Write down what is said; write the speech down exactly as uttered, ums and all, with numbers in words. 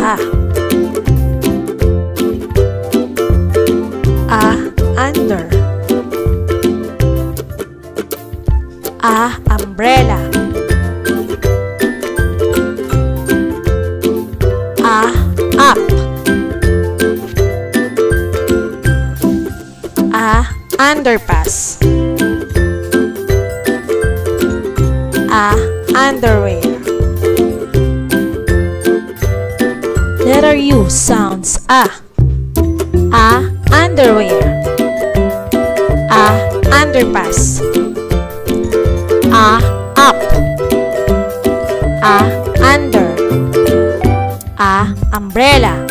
A. A. Under. A. Umbrella. A. Up. A. Underpass. A. Underwear. Letter U sounds A. A. Underwear. A. Underpass. A. Up. A. Under. A. Umbrella.